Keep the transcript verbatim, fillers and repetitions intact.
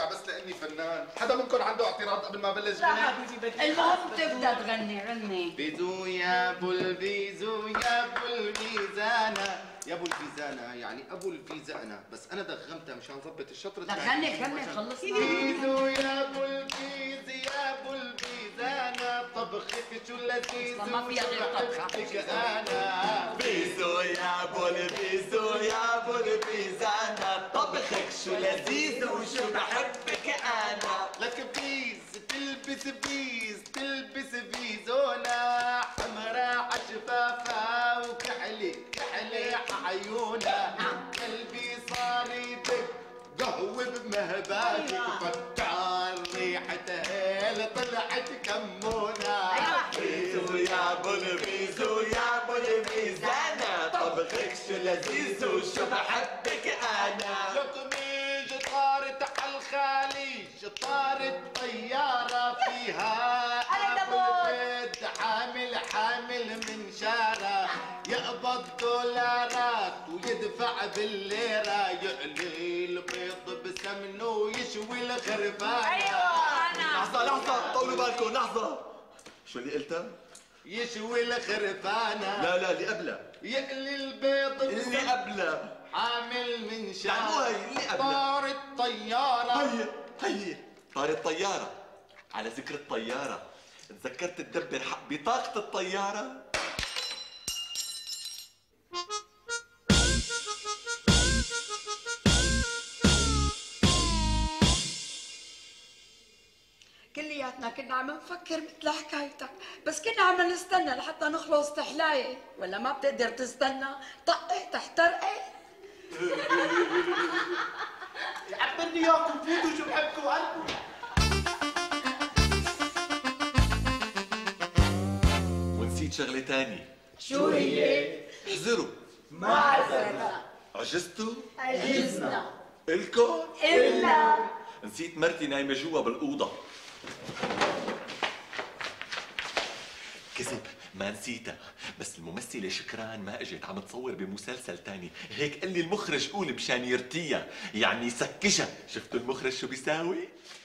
برجع بس لاني فنان. حدا منكم عنده اعتراض قبل ما بلش لا غني؟ حبيبي بدي المهم تبدا تغني غني. بيزو يا ابو البيزو يا ابو الميزانه، يا ابو الفيزانه يعني ابو الفيزانه، بس انا دغمتها مشان ظبط الشطر لا الثاني. غني غني خلصنا. بيزو يا ابو البيز يا ابو الفيزانه، طبخك شو لذيذ ما فيها غير طبخة. وبحبك انا. بيزو يا ابو البيزو يا ابو البيزانة، طبخك شو لذيذ وشو بحبك انا. لك بيز تلبس بيز تلبس بيزونا، حمرا عشفافة وكحلي كحلي عيونا، قلبي صار يدق قهوة بمهباتك، فتان ريحتها اللي طلعت كمونة. بيزو يا ابو البيزو يا ابو البيزانة، طبخك شو لذيذ وشو بحبك انا. لكميج طارت عالخليج، طارت طيارة فيها أبو البيت، حامل حامل من شارة، يقبض دولارات ويدفع بالليرة، يقلي البيض بسمنه ويشوي الخرفانة. ايوه انا. لحظة لحظة طولوا بالكم لحظة. شو اللي قلتها؟ يشوي الخرفانة. لا لا اللي قبلها. يقلي البيض اللي قبلها. حامل من لا مو شارة، هي اللي قبلها. طارت طيارة. هي هي طارت طيارة. على ذكر الطيارة، تذكرت تدبر حق بطاقة الطيارة؟ كلياتنا كنا عم نفكر مثل حكايتك، بس كنا عم نستنى لحتى نخلص تحلاية، ولا ما بتقدر تستنى؟ طقي تحترقي. عبرني اياكم فوتوا شو بحبكم قلبوا. ونسيت شغلة تانية. شو هي؟ احذروا. ما عزرنا. عجزتوا؟ عجزنا. الكم؟ إلا نسيت مرتي نايمة جوا بالأوضة. كذب ما نسيتها، بس الممثلة شكران ما اجت، عم تصور بمسلسل تاني، هيك قال لي المخرج قول مشان يرتيها، يعني يسكشها. شفتوا المخرج شو بيساوي؟